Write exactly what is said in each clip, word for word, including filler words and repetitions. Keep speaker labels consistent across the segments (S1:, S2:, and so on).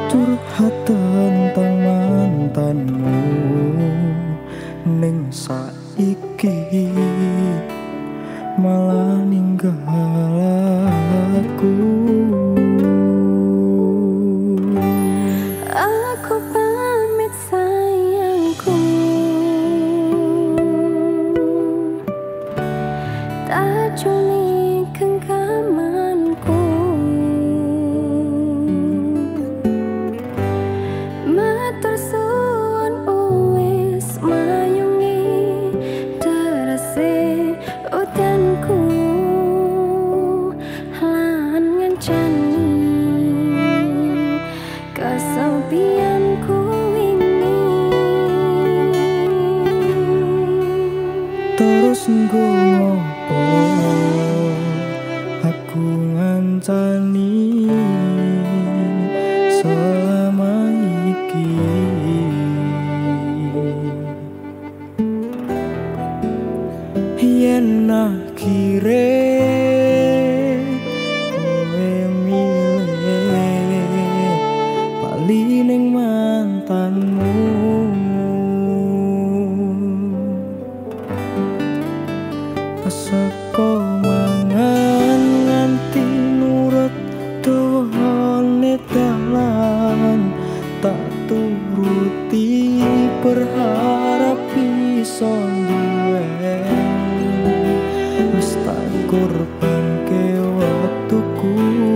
S1: curhat tentang mantanmu ning saiki malah ninggal aku.
S2: Aku pamit sayangku, tak juli genggamanku. Matur suwun uwis mayungi derase udanku lan ngancani kesepianku ini.
S1: Terus nggo ngopo aku ngancani selama iki. Yen akhire kowe milih bali ning mantanmu, seko mangan nganti nurut dohone dalan, tak turuti berharap bisa duweni, wis tak korbanke waktuku.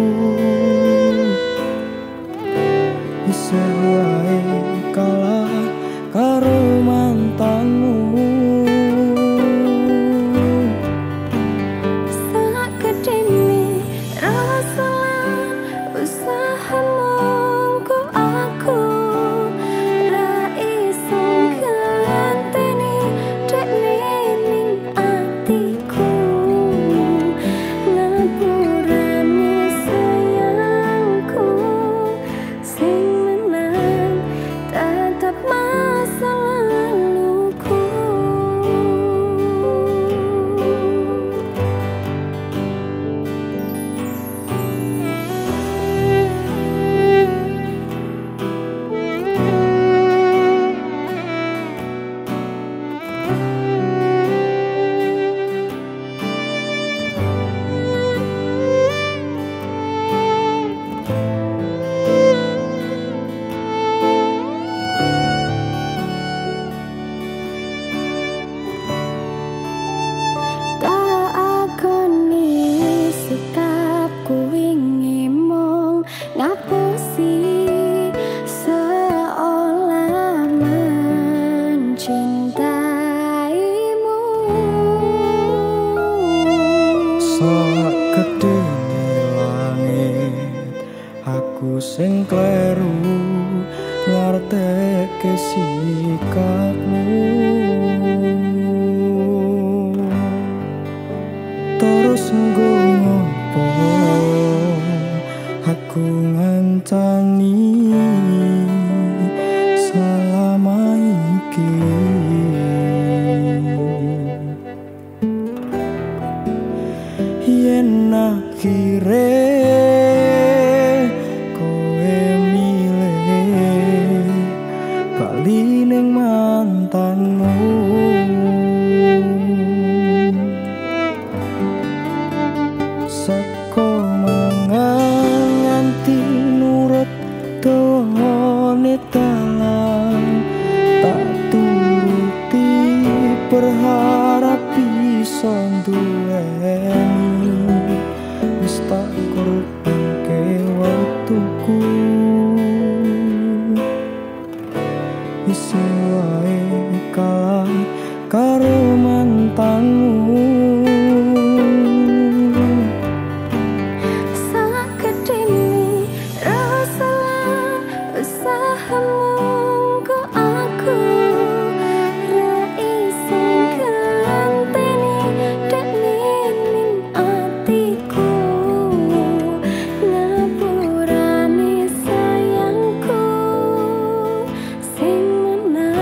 S1: Isih wae kalah karo mantanmu.
S2: Sakedene rasa lan usahamu ku aku ra iso ganteni dekne ning atiku. Ngapurane sayangku, sing menang tetap masa laluku. Tak akoni sikapku wingi mung ngapusi seolah mencintaimu.
S1: Sakedene langit aku sing kleru ngarteke sikapmu. Terus nggo ngopo aku ngancani selama iki. Yen akhire kowe milih bali ning mantanmu, seko mangan nganti nurut dohone dalan, tak turuti berharap bisa duweni, wis tak korbanke waktuku. Isih wae kalah karo mantanmu.
S2: Sakedene rasa lan usahamu ku aku ra iso ganteni dekne ning atiku. Ngapurane sayangku, sing menang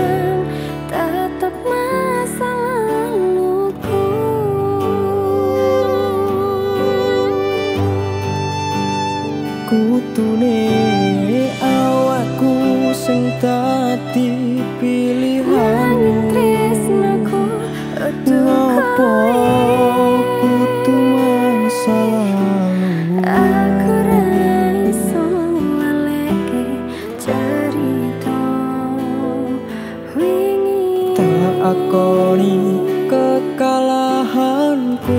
S1: sing dadi pilihanmu.
S2: Tresnaku
S1: Ngopo kudu masa lalu?
S2: aku ra iso ngaleke cerita wingi.
S1: Tak akoni kekalahanku.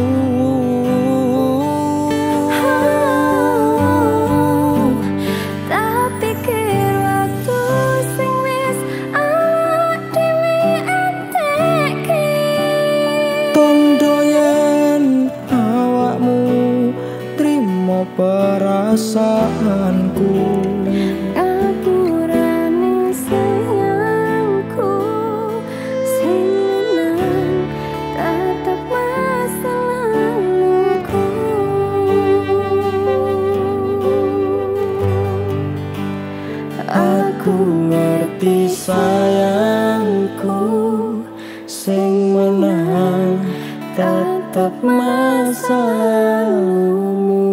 S2: Tak pikir waktu sing wis awak dhewe entekke.
S1: Tondo yen awakmu trimo perasaanku.
S2: Ngapurane sayangku sing menang tetep masa laluku.
S1: Aku ngerti sayangku, sing menang tetep masa lalumu.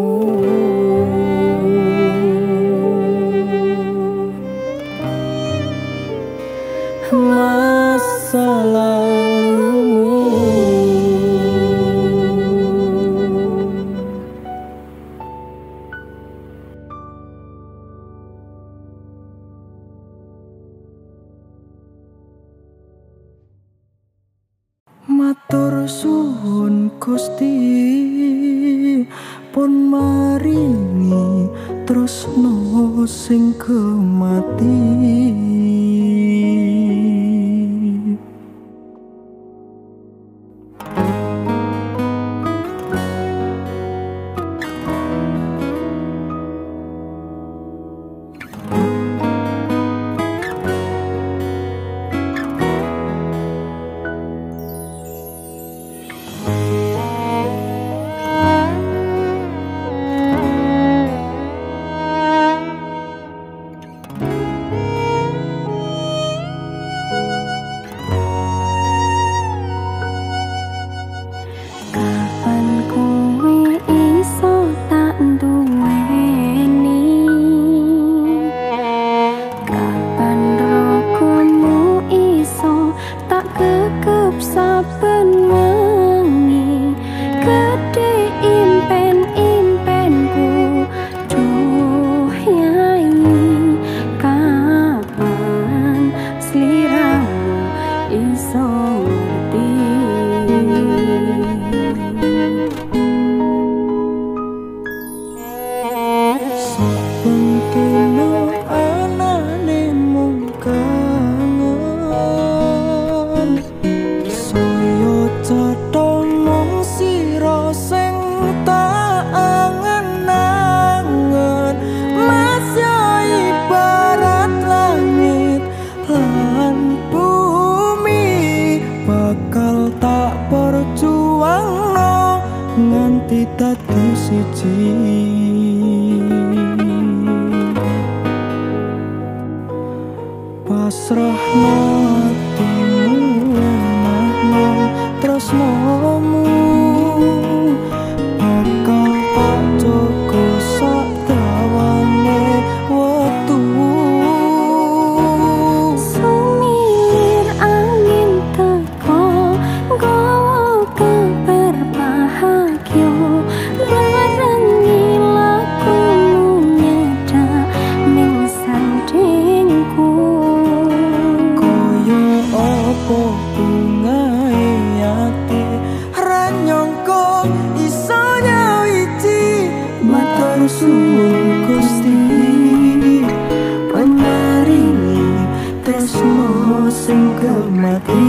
S1: Masa lalumu. Matur suwun Gusti, pun maringi tresno sing kemati.
S2: Kapan kowe iso tak duweni? Kapan rokomu iso tak kekep saben wengi? Gedhe impen-impenku, duh yai. Kapan sliramu iso ngerti?
S1: Saben anane mung kangen, saya cetha mung sira sing tak angen-angen. Mas ya ibarat langit lan bumi, bakal tak perjuangno nganti dadi siji. Pasrahno atimu, enakno tresnomu, bakal tak jaga sak dawane wektu.
S2: Sumilir angin teko nggawa kabar bahagia, barengi lakumu nyedak ning sandingku.
S1: Koyo opo bungae ati ra nyangka iso nyawiji. Matur suwun Gusti, pemaringi tresno sing kemati.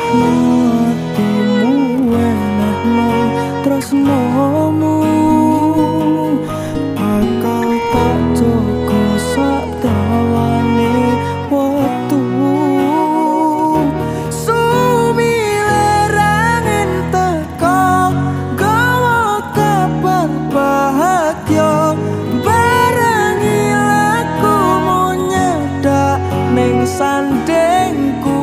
S1: atimu wenehno tresnomu bakal tak jaga sak dawane wektu sumiler angin teko gawa kabar bahagia barengi laku nyedak ning sandengku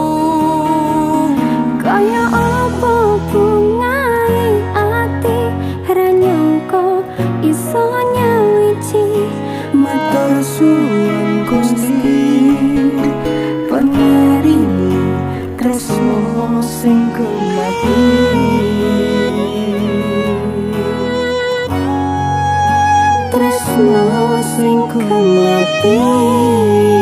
S2: kaya apa bungae ati ranyangka iso nyawiji
S1: matur suwun Gusti paringi tresno sing kemati tresno sing kemati.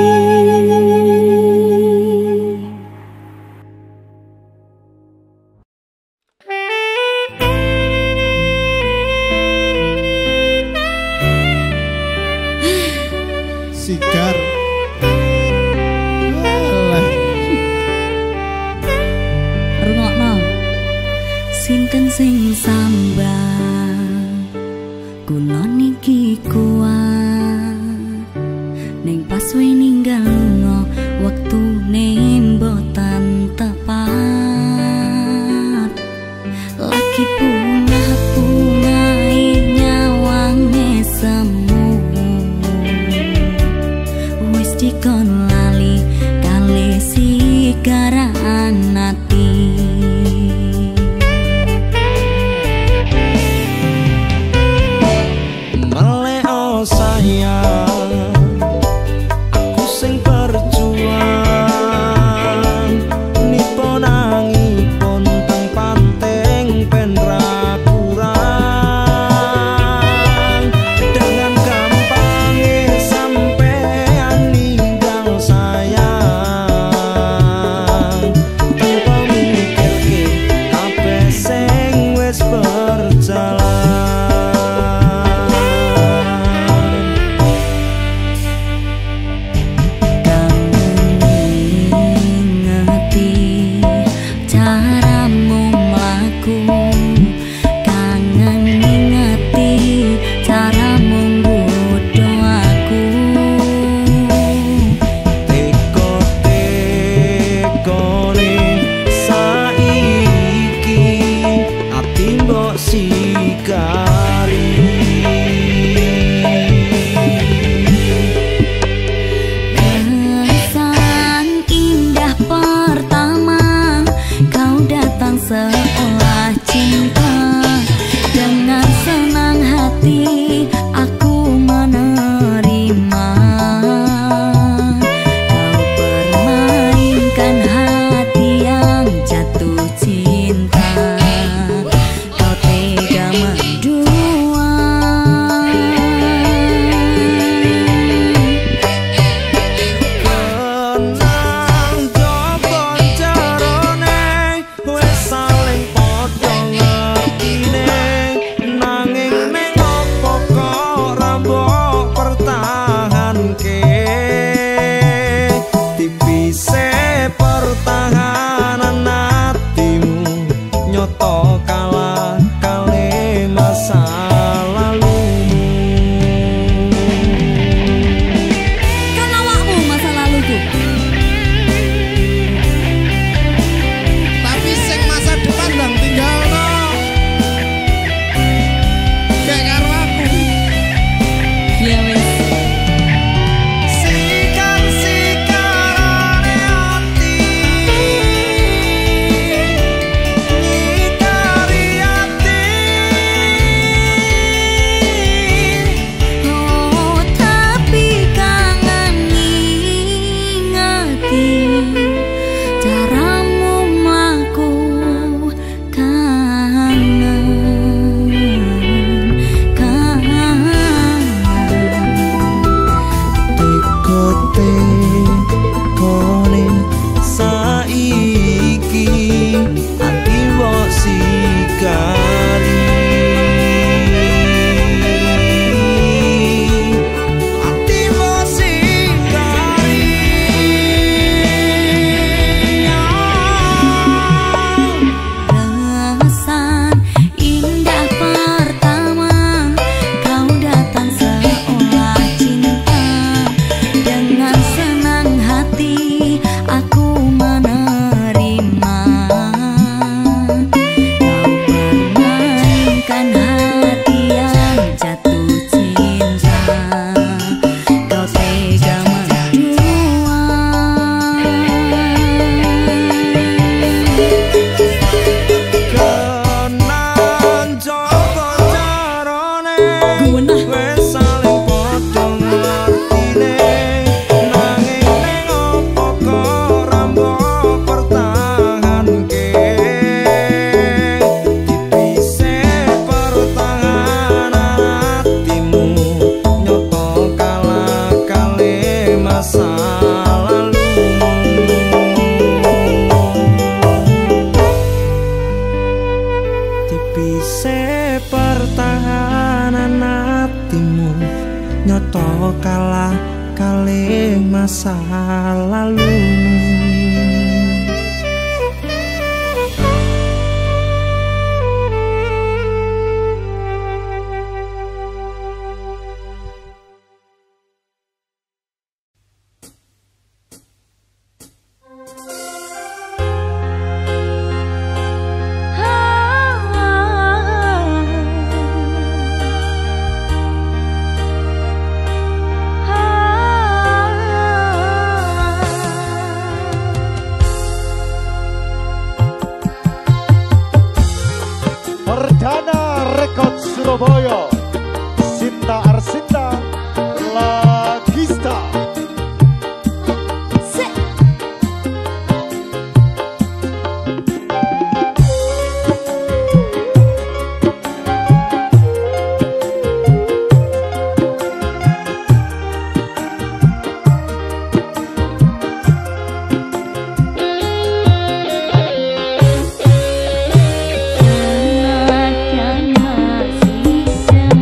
S1: to kalah kalih masa lalu.
S3: Perdana Rekod Surabaya, Sinta Arsinta Lagista.
S2: Masih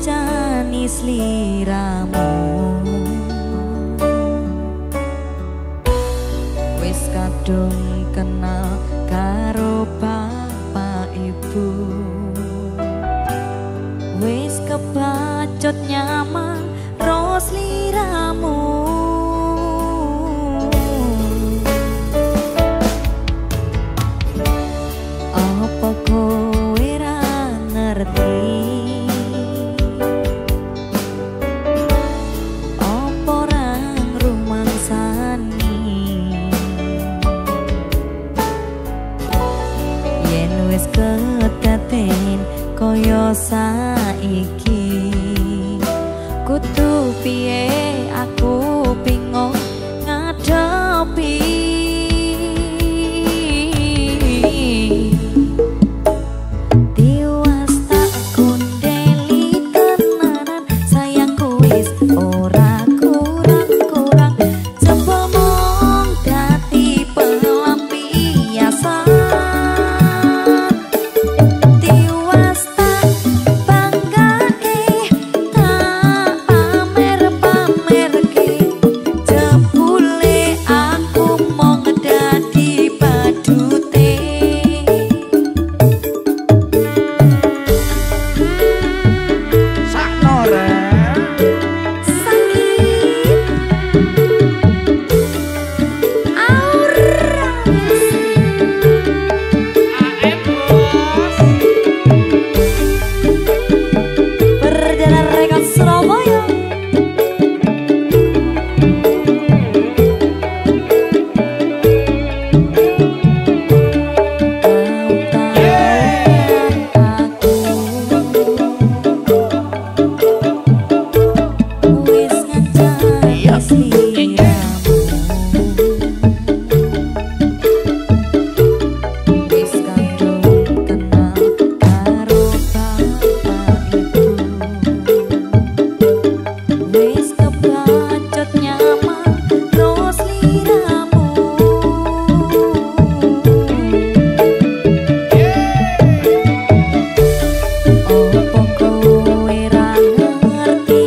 S4: ngancani sliramu. Wis kadung kenal karo bapak ibu, wis kebacut nyaman ro sliramu. Apa kowe ra ngerti apa orang rumangsani yen wis kedaten kaya saiki? Kudu piye aku bingung ngadepi. Tiwas tak kundeli tenanan sayangku wis ora kurang-kurang, coba mong dadi pelampiasan. Tiwas tak banggake, tak pamer-pamerke, jebule aku mong dadi badute. Perjalanan Record Surabaya. Wis ngancani sliramu, wis kadung kenal karo bapak ibu, wis kebacut nyaman ro sliramu. Apa kowe ra ngerti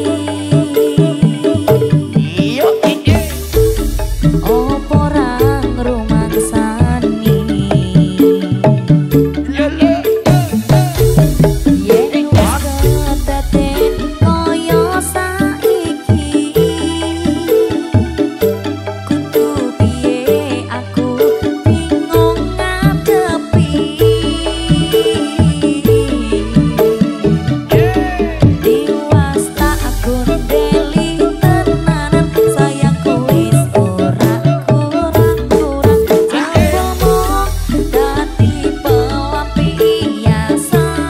S4: apa orang rumangsani yen wis kedaten kaya saiki? Kudu piye aku bingung ngadepi. Tiwas tak kundeli tenanan sayangku wis ora kurang-kurang, coba mong dadi pelampiasan.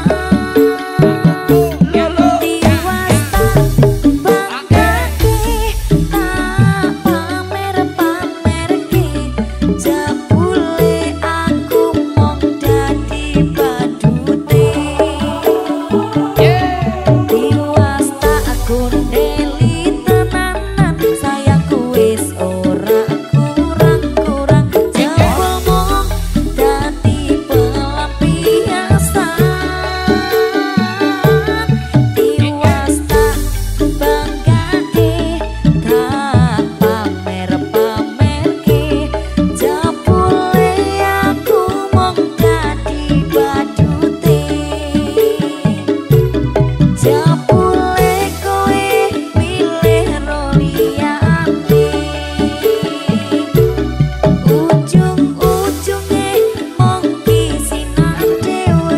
S4: Tiwas tak banggake, tak pamer-pamerke, jebule aku mong dadi badute. Tiwas tak kundeli tenanan sayangku wis ora kurang-kurang, coba mong dadi pelampiasan. Tiwas tak banggake, tak pamer-pamerke, jebule aku mong dadi badute. Jebule kowe milih ro liyane, ujung-ujunge mong pisinan dhewe.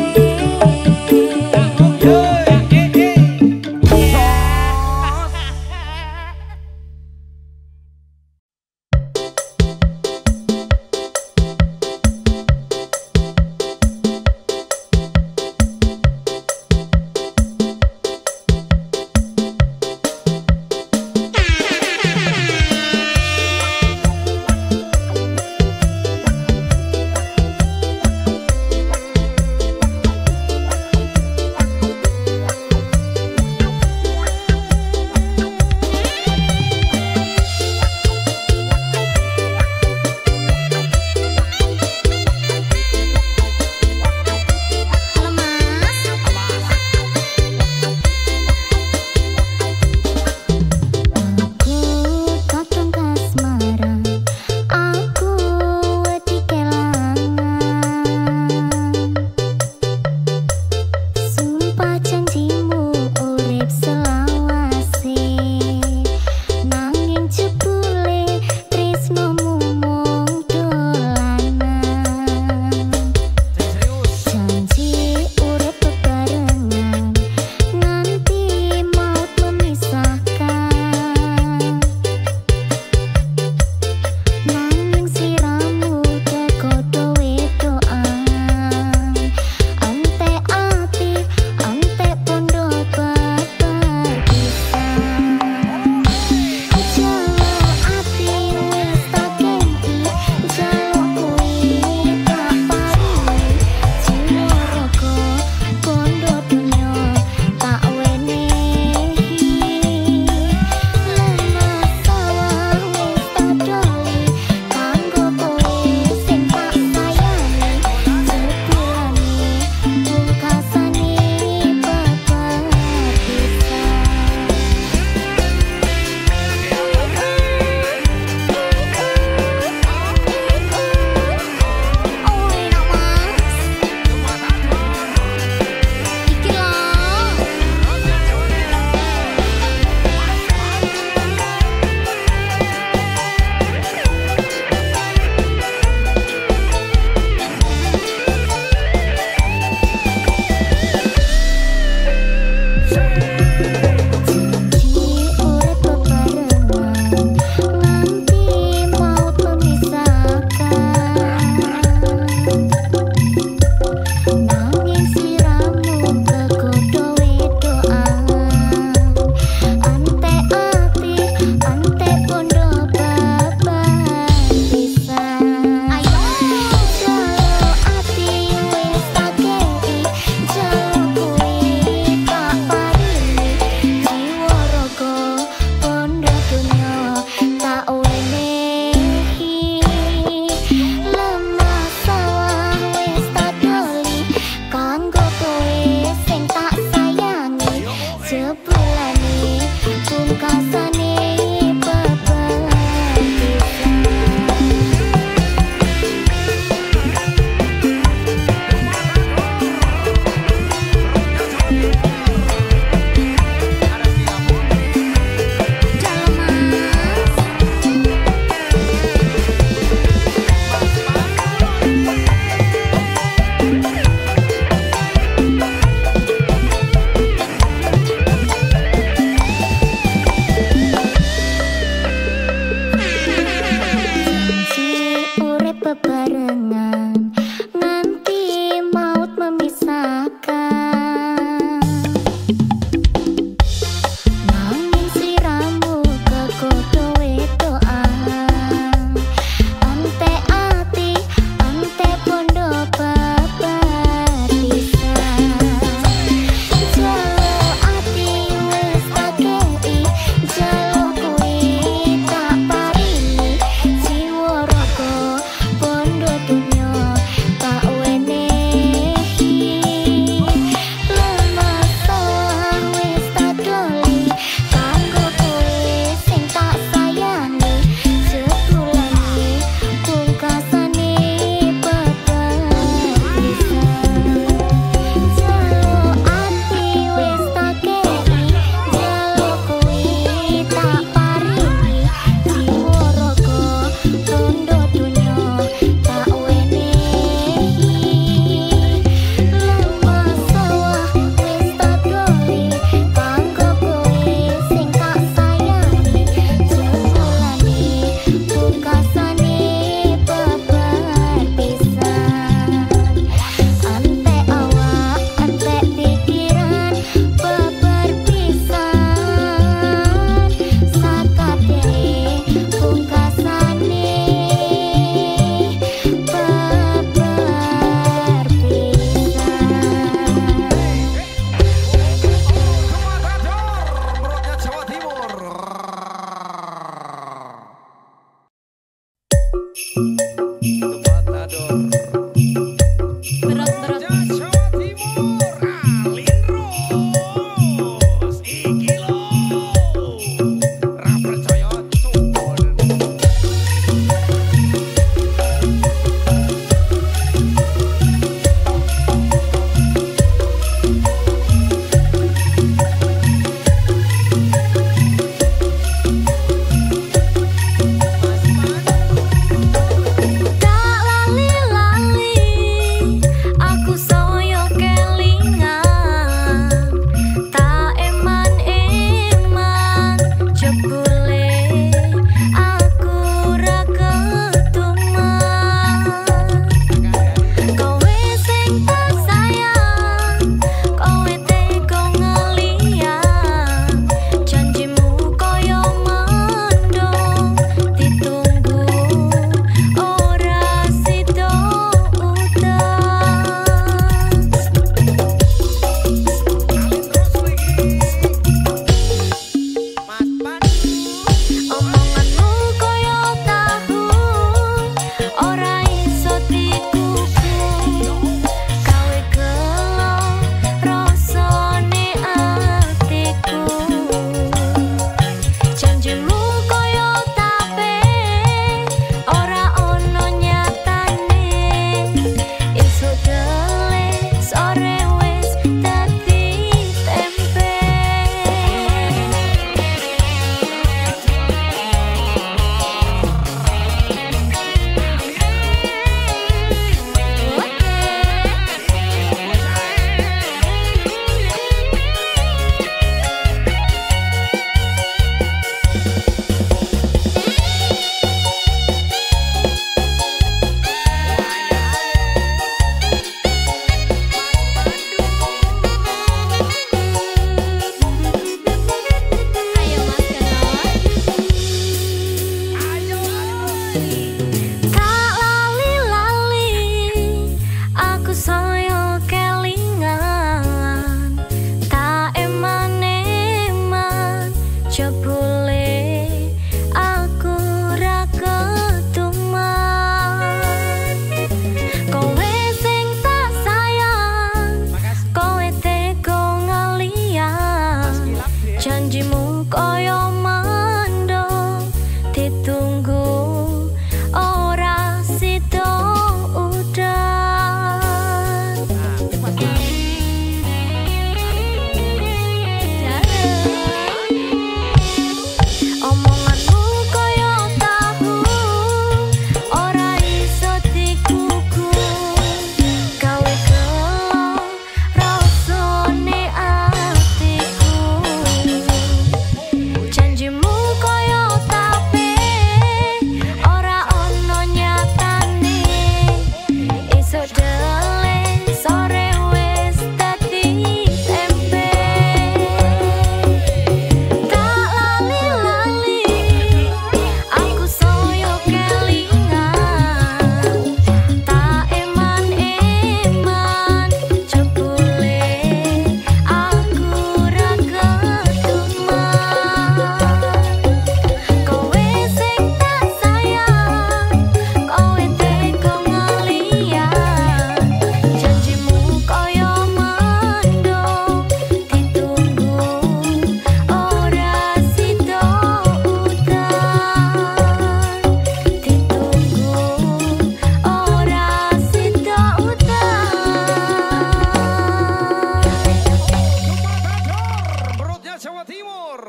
S5: Jawa Timur.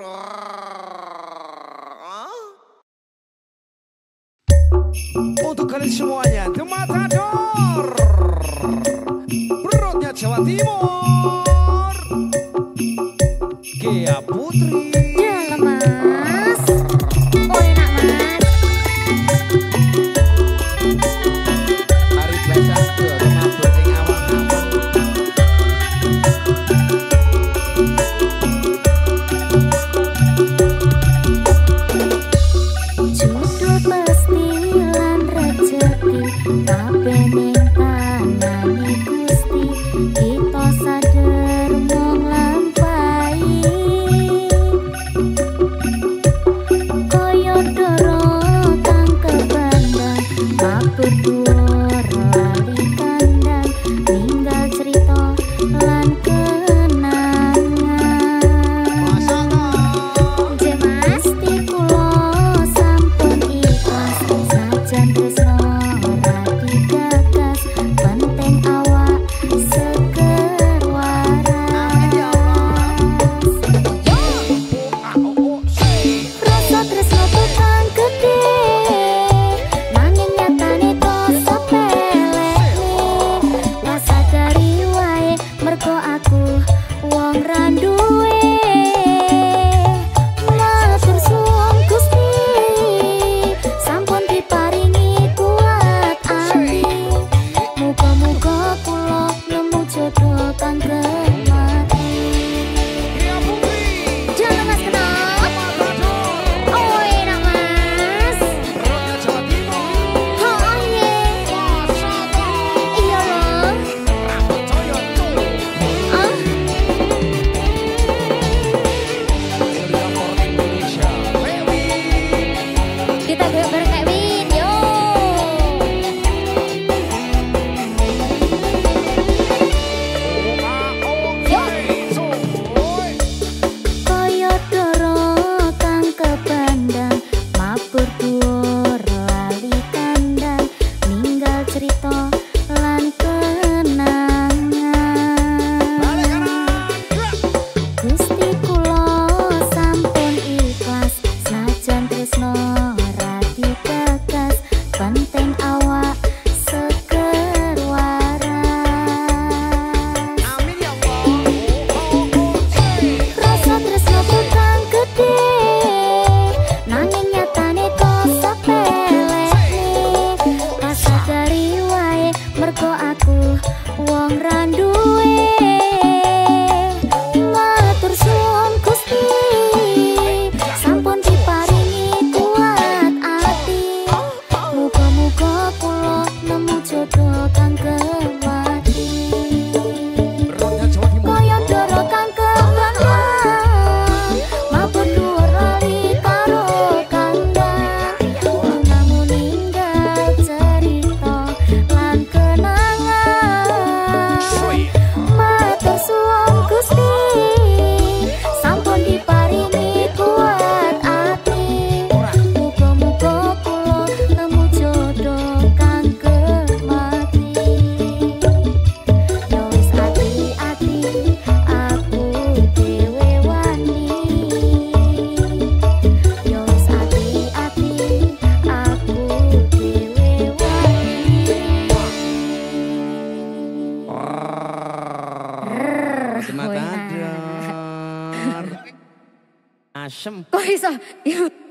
S5: Untuk kalian semuanya, The Matador. Perutnya Jawa Timur. Gia Putri.
S2: Dalam mas. Oh enak mas.
S5: Hari biasa tuh, mabuk ing awang-awang.
S2: Judul pasti lan rejeki kabeh ning tanane Gusti. Kita sadar mung lampahi kaya dara kang kebandang mabur dhuwur lali kandang ninggal cerita lan kenangan. Jemasti kula sampun ikhlas sajan tresno ora digagas penting awak seger waras. Rasa tresno tukang gede nanging nyatane kok sepele. Rasa dari wae mergo aku wong ra duwe. Matur suwun Gusti sampun diparingi kuat ati. Muga-muga kula nemu jodoh kang gemati. Jangan mas kenal. Oh enak mas.
S5: Perutnya Jawa Timur.
S2: Oh iya. Iya loh.
S5: Percaya tuh.
S2: Ah.
S5: Indonesia. Baby.
S2: Kita goyang bareng kayak Win, yo. Kaya dara kang kebandang mabur dhuwur lali kandang ninggal cerita lan kenangan. Gusti kula sampun ikhlas sajan tresno ora digagas penting awak seger waras.
S5: Amin ya Allah.
S2: Rasa tresno tukang gede nanging nyatane kok sepele. Rasa dari wae mergo aku wong ra duwe. Matur suwun Gusti sampun diparingi kuat ati. Muga-muga kula nemu jodoh kang gemati.
S5: Perutnya Jawa Timur.
S2: Kaya dara kang kebandang mabur dhuwur lali karo kandang namun ninggal cerita lan kenangan. Matur suwun Gusti sampun diparingi kuat ati. Muga-muga kula nemu jodoh kang gemati. Ya wis ati-ati aku dhewe wani. Ya wis ati-ati aku dhewe wani.
S5: The Matador. Asem.
S2: Kok iso?